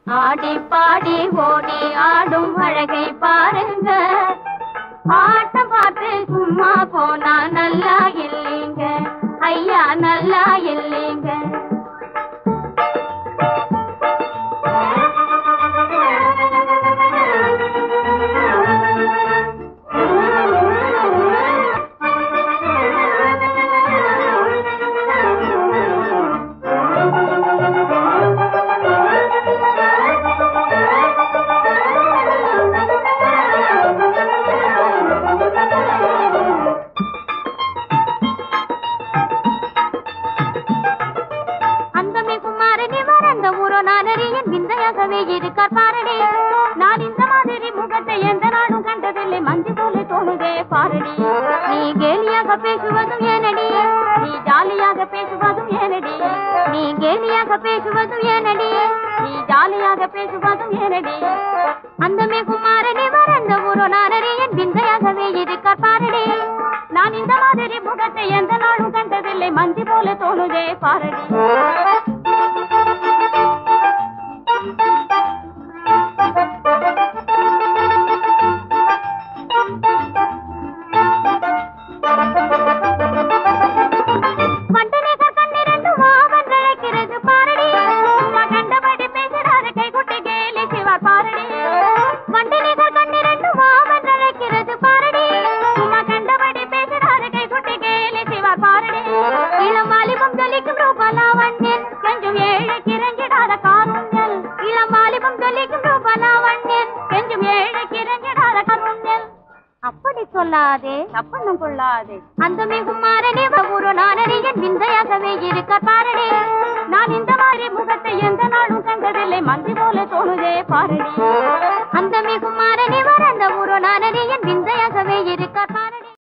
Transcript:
ஆடி பாடி ஓடி ஆடும் அழகை பாருங்க. ஆட்டம் பார்த்து சும்மா போனா நல்லா இல்லைங்க ஐயா, நல்லா இல்லைங்க. விந்தையாகவே இருக்கார் பாரடி. நான் இந்த மாதிரி முகத்தை எந்த நாடும் கண்டதில்லை, மஞ்சு போல தோணுதே பாரடி. நீ கேலியாக பேசுவதும் ஏனடி, நீ ஜாலியாக பேசுவதும் ஏனடி. நீ கேலியாக பேசுவதும் ஏனடி, நீ ஜாலியாக பேசுவதும் ஏனடி. அந்த குமாரனே வறந்த ஒரு நாரடி, என் விந்தையாகவே இருக்கார் பாரடி. நான் இந்த மாதிரி முகத்தை எந்த நாடும் கண்டதில்லை, மஞ்சு போல தோணுதே பாரடி. அப்படி சொல்லாதே, தப்பண்ணும் கொள்ளாதே. அந்த குமாரனே ஒரு நானடி, என் விந்தையாகவே இருக்க பாரடி. நான் இந்த மாதிரி முகத்தை எந்த நாளும் கண்டதில்லை, மந்தி போல தோணுதே பாரடி. அந்த குமாரனே வறந்த ஒரு நானடி, என் விந்தையாகவே இருக்க பாரடி.